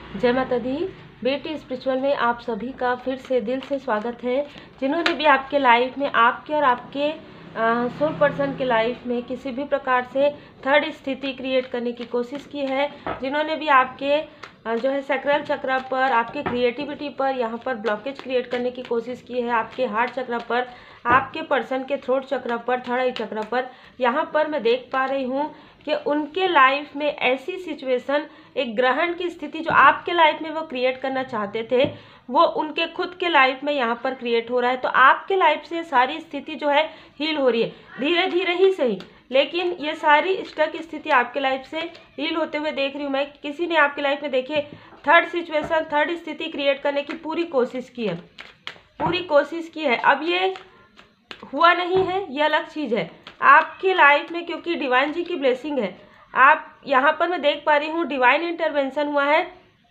जय माता दी। बेटी स्पिरिचुअल में आप सभी का फिर से दिल से स्वागत है। जिन्होंने भी आपके लाइफ में, आपके और आपके सोल पर्सन के लाइफ में किसी भी प्रकार से थर्ड स्थिति क्रिएट करने की कोशिश की है, जिन्होंने भी आपके जो है सैक्रल चक्र पर, आपके क्रिएटिविटी पर यहाँ पर ब्लॉकेज क्रिएट करने की कोशिश की है, आपके हार्ट चक्र पर, आपके पर्सन के थ्रोट चक्र पर, थर्ड आई चक्र पर, यहाँ पर मैं देख पा रही हूँ कि उनके लाइफ में ऐसी सिचुएशन, एक ग्रहण की स्थिति जो आपके लाइफ में वो क्रिएट करना चाहते थे, वो उनके खुद के लाइफ में यहाँ पर क्रिएट हो रहा है। तो आपके लाइफ से सारी स्थिति जो है हील हो रही है, धीरे धीरे ही सही, लेकिन ये सारी स्टक स्थिति आपके लाइफ से हील होते हुए देख रही हूँ मैं। किसी ने आपके लाइफ में देखे थर्ड सिचुएशन, थर्ड स्थिति क्रिएट करने की पूरी कोशिश की है, पूरी कोशिश की है। अब ये हुआ नहीं है, ये अलग चीज़ है आपके लाइफ में, क्योंकि डिवाइन जी की ब्लेसिंग है। आप यहाँ पर मैं देख पा रही हूँ डिवाइन इंटरवेंशन हुआ है।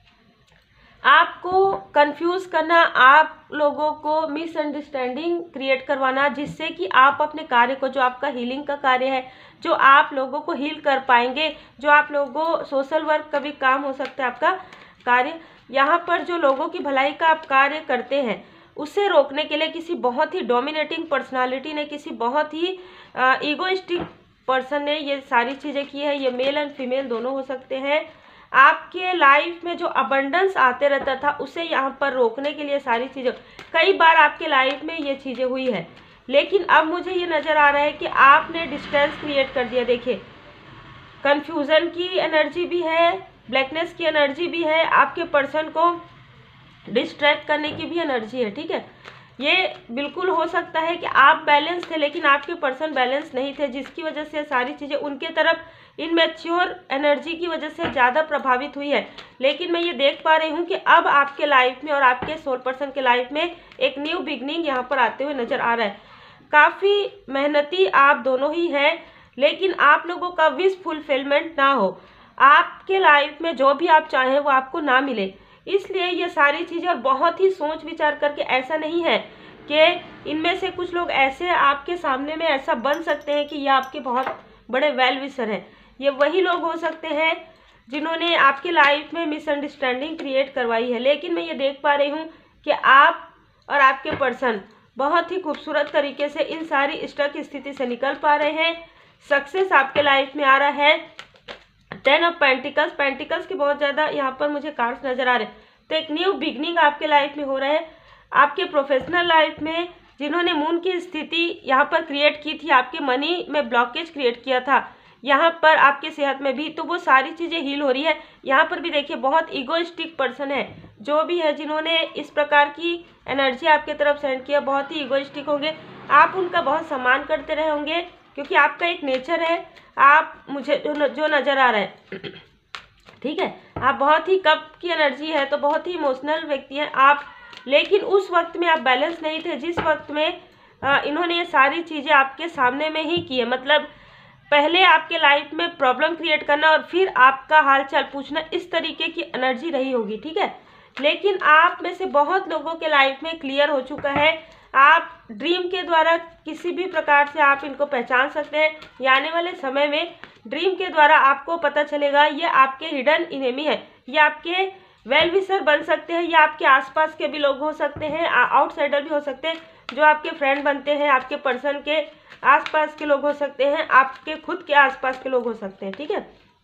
आपको कंफ्यूज करना, आप लोगों को मिसअंडरस्टैंडिंग क्रिएट करवाना, जिससे कि आप अपने कार्य को, जो आपका हीलिंग का कार्य है, जो आप लोगों को हील कर पाएंगे, जो आप लोगों सोशल वर्क का भी काम हो सकता है आपका कार्य, यहाँ पर जो लोगों की भलाई का आप कार्य करते हैं, उसे रोकने के लिए किसी बहुत ही डोमिनेटिंग पर्सनालिटी ने, किसी बहुत ही ईगोइस्टिक पर्सन ने ये सारी चीज़ें की है। ये मेल एंड फीमेल दोनों हो सकते हैं। आपके लाइफ में जो अबंडेंस आते रहता था, उसे यहाँ पर रोकने के लिए सारी चीज़ें, कई बार आपके लाइफ में ये चीज़ें हुई है, लेकिन अब मुझे ये नज़र आ रहा है कि आपने डिस्टेंस क्रिएट कर दिया। देखिए, कन्फ्यूज़न की एनर्जी भी है, ब्लैकनेस की एनर्जी भी है, आपके पर्सन को डिस्ट्रैक्ट करने की भी एनर्जी है। ठीक है, ये बिल्कुल हो सकता है कि आप बैलेंस थे, लेकिन आपके पर्सन बैलेंस नहीं थे, जिसकी वजह से सारी चीज़ें उनके तरफ इनमेच्योर एनर्जी की वजह से ज़्यादा प्रभावित हुई है। लेकिन मैं ये देख पा रही हूँ कि अब आपके लाइफ में और आपके सोल पर्सन के लाइफ में एक न्यू बिगनिंग यहाँ पर आते हुए नज़र आ रहा है। काफ़ी मेहनती आप दोनों ही हैं, लेकिन आप लोगों का विश फुलफिलमेंट ना हो, आपके लाइफ में जो भी आप चाहें वो आपको ना मिले, इसलिए ये सारी चीज़ें, और बहुत ही सोच विचार करके, ऐसा नहीं है कि इनमें से कुछ लोग ऐसे आपके सामने में ऐसा बन सकते हैं कि ये आपके बहुत बड़े वेल विशर हैं। ये वही लोग हो सकते हैं जिन्होंने आपकी लाइफ में मिसअंडरस्टैंडिंग क्रिएट करवाई है। लेकिन मैं ये देख पा रही हूँ कि आप और आपके पर्सन बहुत ही खूबसूरत तरीके से इन सारी स्टक स्थिति से निकल पा रहे हैं। सक्सेस आपके लाइफ में आ रहा है। 10 ऑफ पेंटिकल्स, पेंटिकल्स के बहुत ज़्यादा यहाँ पर मुझे कार्ड्स नज़र आ रहे हैं। तो एक न्यू बिगनिंग आपके लाइफ में हो रहा है। आपके प्रोफेशनल लाइफ में जिन्होंने मून की स्थिति यहाँ पर क्रिएट की थी, आपके मनी में ब्लॉकेज क्रिएट किया था, यहाँ पर आपके सेहत में भी, तो वो सारी चीज़ें हील हो रही है। यहाँ पर भी देखिए, बहुत ईगोइस्टिक पर्सन है जो भी है, जिन्होंने इस प्रकार की एनर्जी आपके तरफ सेंड किया, बहुत ही ईगोइस्टिक होंगे। आप उनका बहुत सम्मान करते रहे होंगे, क्योंकि आपका एक नेचर है, आप मुझे जो नज़र आ रहा है ठीक है, आप बहुत ही कप की एनर्जी है, तो बहुत ही इमोशनल व्यक्ति हैं आप। लेकिन उस वक्त में आप बैलेंस नहीं थे, जिस वक्त में इन्होंने ये सारी चीज़ें आपके सामने में ही की है। मतलब पहले आपके लाइफ में प्रॉब्लम क्रिएट करना और फिर आपका हाल चाल पूछना, इस तरीके की एनर्जी रही होगी। ठीक है, लेकिन आप में से बहुत लोगों के लाइफ में क्लियर हो चुका है। आप ड्रीम के द्वारा किसी भी प्रकार से आप इनको पहचान सकते हैं। या आने वाले समय में ड्रीम के द्वारा आपको पता चलेगा ये आपके हिडन इनेमी है, ये आपके वेल विशर बन सकते हैं, या आपके आसपास के भी लोग हो सकते हैं, आउटसाइडर भी हो सकते हैं, जो आपके फ्रेंड बनते हैं, आपके पर्सन के आसपास के लोग हो सकते हैं, आपके खुद के आसपास के लोग हो सकते हैं। ठीक है,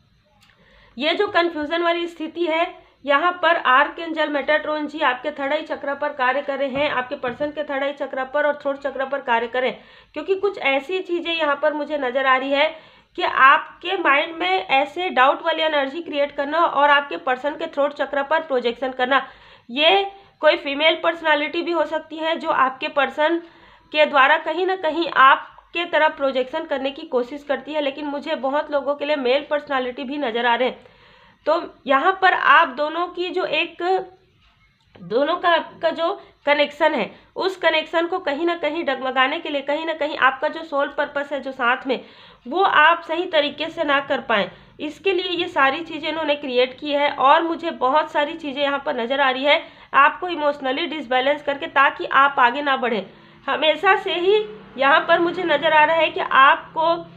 ये जो कन्फ्यूजन वाली स्थिति है, यहाँ पर आर्कएंजल मेटाट्रॉन जी आपके थर्ड आई चक्र पर कार्य कर रहे हैं, आपके पर्सन के थर्ड आई चक्र पर और थ्रोट चक्र पर कार्य करें, क्योंकि कुछ ऐसी चीज़ें यहाँ पर मुझे नज़र आ रही है कि आपके माइंड में ऐसे डाउट वाली एनर्जी क्रिएट करना और आपके पर्सन के थ्रोट चक्र पर प्रोजेक्शन करना। ये कोई फीमेल पर्सनालिटी भी हो सकती है जो आपके पर्सन के द्वारा कहीं ना कहीं आपके तरफ प्रोजेक्शन करने की कोशिश करती है, लेकिन मुझे बहुत लोगों के लिए मेल पर्सनालिटी भी नज़र आ रहे हैं। तो यहाँ पर आप दोनों की जो एक, दोनों का जो कनेक्शन है, उस कनेक्शन को कहीं ना कहीं डगमगाने के लिए, कहीं ना कहीं आपका जो सोल पर्पस है जो साथ में, वो आप सही तरीके से ना कर पाएँ, इसके लिए ये सारी चीज़ें इन्होंने क्रिएट की है। और मुझे बहुत सारी चीज़ें यहाँ पर नज़र आ रही है आपको इमोशनली डिसबैलेंस करके, ताकि आप आगे ना बढ़ें। हमेशा से ही यहाँ पर मुझे नज़र आ रहा है कि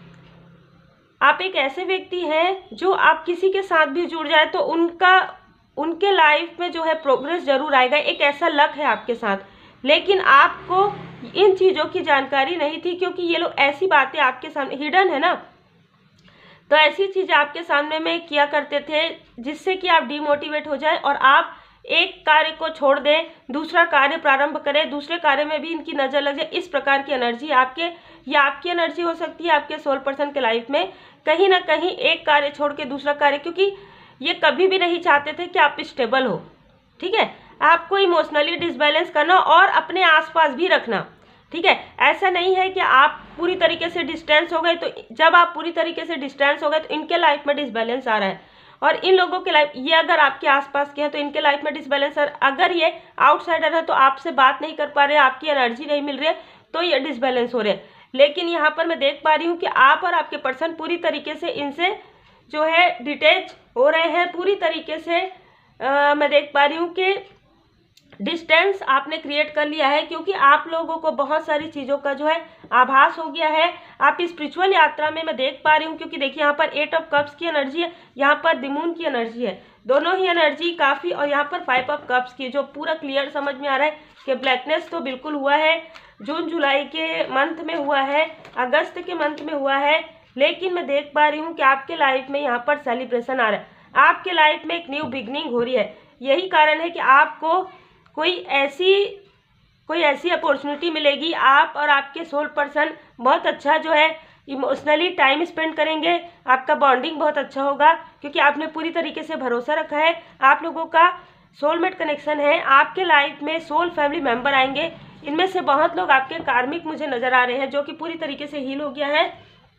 आप एक ऐसे व्यक्ति हैं जो आप किसी के साथ भी जुड़ जाए तो उनका उनके लाइफ में जो है प्रोग्रेस जरूर आएगा, एक ऐसा लक है आपके साथ। लेकिन आपको इन चीज़ों की जानकारी नहीं थी, क्योंकि ये लोग ऐसी बातें आपके सामने हिडन है ना, तो ऐसी चीज़ें आपके सामने में किया करते थे जिससे कि आप डिमोटिवेट हो जाए और आप एक कार्य को छोड़ दें, दूसरा कार्य प्रारंभ करें, दूसरे कार्य में भी इनकी नज़र लग जाए। इस प्रकार की एनर्जी आपकी एनर्जी हो सकती है आपके सोल पर्सन के लाइफ में। कहीं ना कहीं एक कार्य छोड़ के दूसरा कार्य, क्योंकि ये कभी भी नहीं चाहते थे कि आप स्टेबल हो, ठीक है। आपको इमोशनली डिसबैलेंस करना और अपने आसपास भी रखना, ठीक है। ऐसा नहीं है कि आप पूरी तरीके से डिस्टेंस हो गए, तो जब आप पूरी तरीके से डिस्टेंस हो गए तो इनके लाइफ में डिसबैलेंस आ रहा है, और इन लोगों के लाइफ, ये अगर आपके आसपास के हैं तो इनके लाइफ में डिसबैलेंस, अगर ये आउटसाइडर है तो आपसे बात नहीं कर पा रहे, आपकी एनर्जी नहीं मिल रही है, तो ये डिसबैलेंस हो रहे हैं। लेकिन यहाँ पर मैं देख पा रही हूँ कि आप और आपके पर्सन पूरी तरीके से इनसे जो है डिटैच हो रहे हैं, पूरी तरीके से मैं देख पा रही हूँ कि डिस्टेंस आपने क्रिएट कर लिया है, क्योंकि आप लोगों को बहुत सारी चीज़ों का जो है आभास हो गया है। आप स्पिरिचुअल यात्रा में मैं देख पा रही हूँ, क्योंकि देखिए यहाँ पर 8 ऑफ कप्स की एनर्जी है, यहाँ पर द मून की एनर्जी है, दोनों ही एनर्जी काफ़ी, और यहाँ पर 5 ऑफ कप्स की, जो पूरा क्लियर समझ में आ रहा है कि ब्लैकनेस तो बिल्कुल हुआ है, जून जुलाई के मंथ में हुआ है, अगस्त के मंथ में हुआ है। लेकिन मैं देख पा रही हूँ कि आपके लाइफ में यहाँ पर सेलिब्रेशन आ रहा है, आपके लाइफ में एक न्यू बिगनिंग हो रही है। यही कारण है कि आपको कोई ऐसी अपॉर्चुनिटी मिलेगी, आप और आपके सोल पर्सन बहुत अच्छा जो है इमोशनली टाइम स्पेंड करेंगे, आपका बॉन्डिंग बहुत अच्छा होगा, क्योंकि आपने पूरी तरीके से भरोसा रखा है, आप लोगों का सोलमेट कनेक्शन है। आपके लाइफ में सोल फैमिली मेंबर आएंगे, इनमें से बहुत लोग आपके कार्मिक मुझे नज़र आ रहे हैं, जो कि पूरी तरीके से हील हो गया है।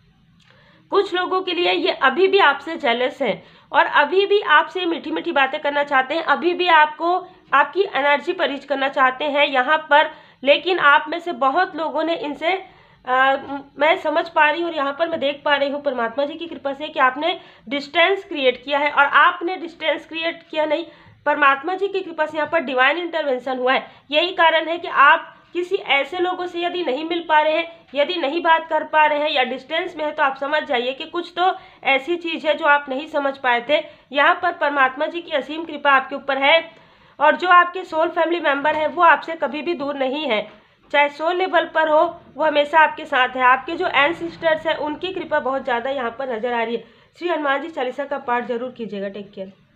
कुछ लोगों के लिए ये अभी भी आपसे जेलस हैं और अभी भी आपसे मीठी मीठी बातें करना चाहते हैं, अभी भी आपको आपकी एनर्जी पर रीच करना चाहते हैं यहाँ पर। लेकिन आप में से बहुत लोगों ने इनसे मैं समझ पा रही हूँ, और यहाँ पर मैं देख पा रही हूँ परमात्मा जी की कृपा से कि आपने डिस्टेंस क्रिएट किया है, और आपने डिस्टेंस क्रिएट किया नहीं, परमात्मा जी की कृपा से यहाँ पर डिवाइन इंटरवेंशन हुआ है। यही कारण है कि आप किसी ऐसे लोगों से यदि नहीं मिल पा रहे हैं, यदि नहीं बात कर पा रहे हैं या डिस्टेंस में है, तो आप समझ जाइए कि कुछ तो ऐसी चीज़ है जो आप नहीं समझ पाए थे। यहाँ पर परमात्मा जी की असीम कृपा आपके ऊपर है, और जो आपके सोल फैमिली मेंबर है वो आपसे कभी भी दूर नहीं है, चाहे सोल लेवल पर हो, वो हमेशा आपके साथ है। आपके जो एंसेस्टर्स हैं उनकी कृपा बहुत ज़्यादा यहाँ पर नजर आ रही है। श्री हनुमान जी चालीसा का पाठ जरूर कीजिएगा। Take care.